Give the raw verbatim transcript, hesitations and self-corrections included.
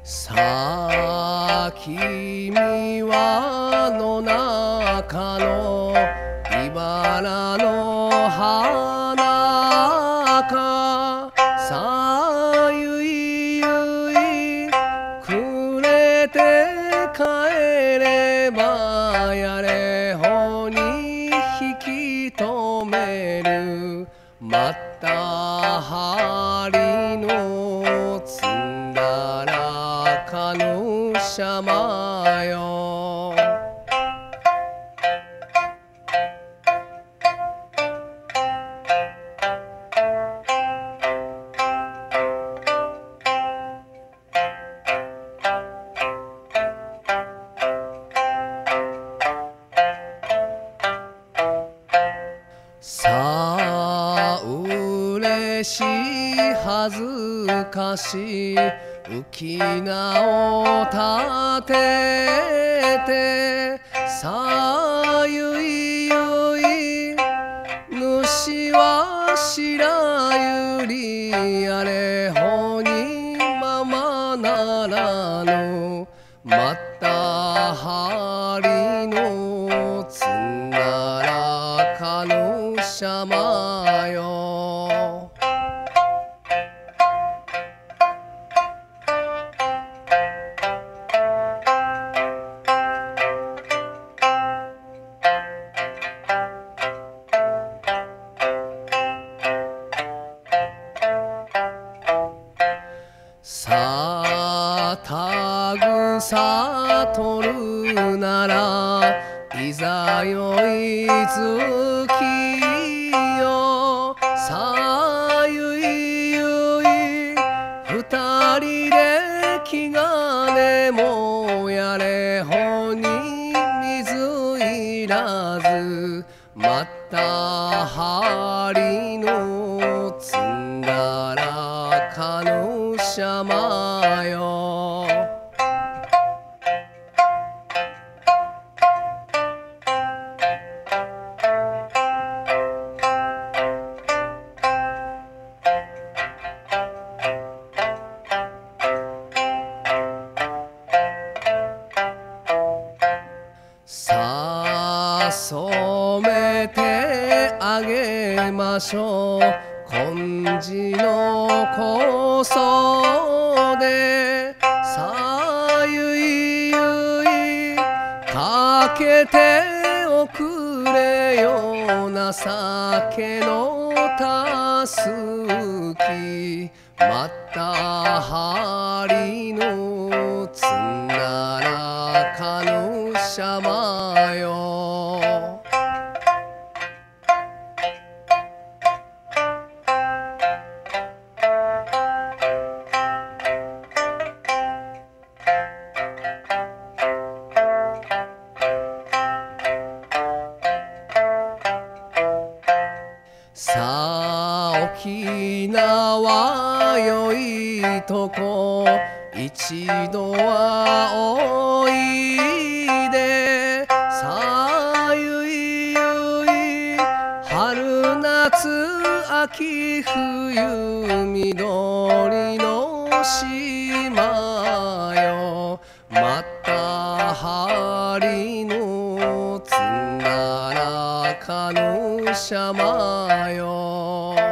さあ君は野中の茨の花かさゆいゆいくれて帰ればやれほに引き止めるまた針の積んだらかぬしゃまよさあ嬉しい恥ずかしい浮き名を立ててさあゆいゆい主は白百合やれほにままならぬまた針の積んだらかぬしゃまよさあたぐさ取るならいざよいつきよさあゆいゆい二人で気兼ねもやれほに水いらずまた針の積んだらかぬしゃまよさあ染めてあげましょう金地のこそでさあゆいゆいかけておくれよ情けのたすきまた針の積んだらかぬしゃまよさあ沖縄よいとこ一度はおいでさあゆいゆい春夏秋冬緑の島よまた針の積んだらかぬしゃまよ